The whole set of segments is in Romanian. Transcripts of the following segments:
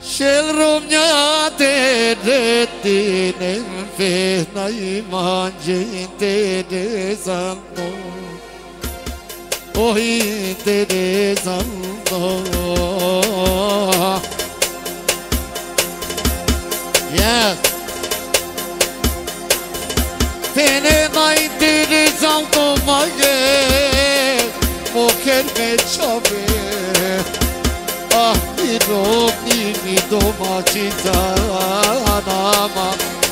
Shel rumnyate retine fena imanjinte de santo Oi de santo Yes Fene nai de santo mage Moker me chave Ah, mi domaćica nama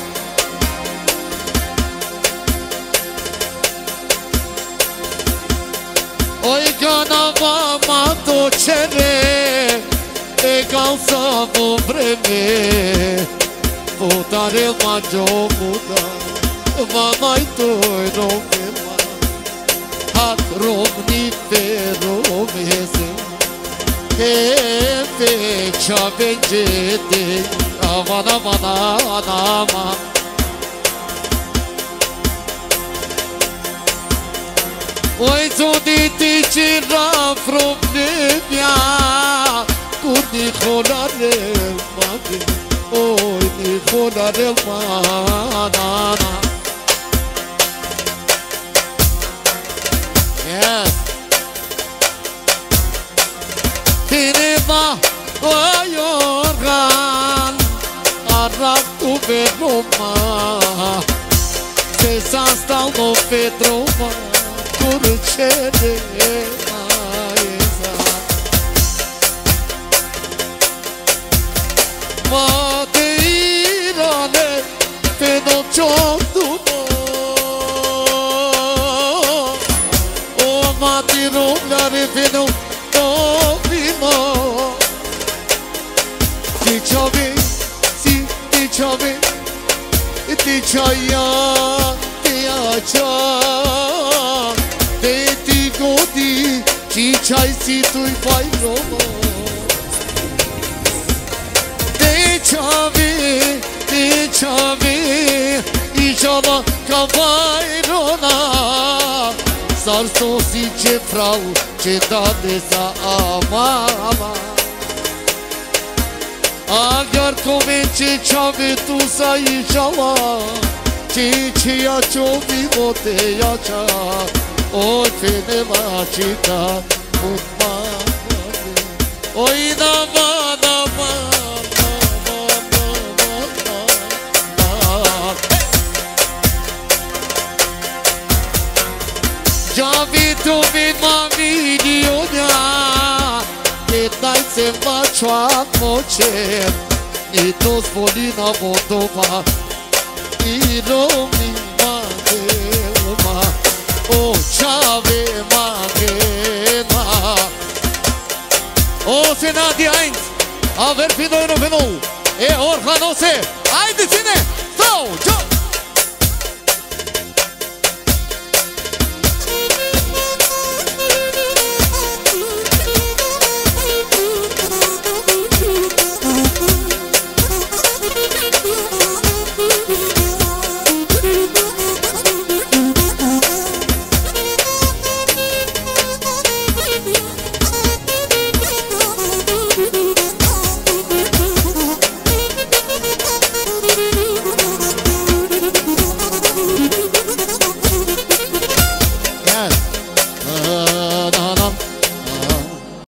Oj, gana mama dočere Egal samo vreme Podare mađo muda Mama i toj romela Hak romni ferome se Efe çabencede aman aman aman Oi zoditi cira problemia Kurdi kholare magi Oi ni kholare manana Yes Tinema oyorgan Arabtu bedroma Se sastalo pedroma Kurçere aeza Madeirane Feno çoktumo O madirumları feno Ti çabe, si ti çabe, ti çaya, ti aça, ti godi, ti çay si tuy bayromo. Ti çabe, ijama kabayrona, sarso si ce frau, ce dade sa amama. Agar cominci ciave tu sai ciava Cici a ciovi vote a cia O fene la città Umma Oi nama nama Ciavi tu vin ma vidionia Daj se mačva moće I to zvolina vodova I romi magelma O čave magena O se Nadia 1 Aver fino e no E orhanose Ajde cine Stau, čau